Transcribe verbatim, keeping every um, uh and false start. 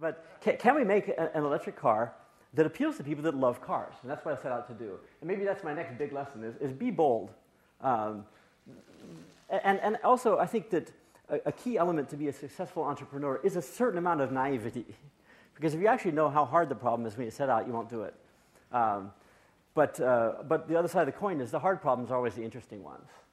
But can, can we make a, an electric car that appeals to people that love cars? And that's what I set out to do. And maybe that's my next big lesson, is, is be bold. Um, and, and also, I think that a, a key element to be a successful entrepreneur is a certain amount of naivety. Because if you actually know how hard the problem is when you set out, you won't do it. Um, but, uh, but the other side of the coin is the hard problems are always the interesting ones.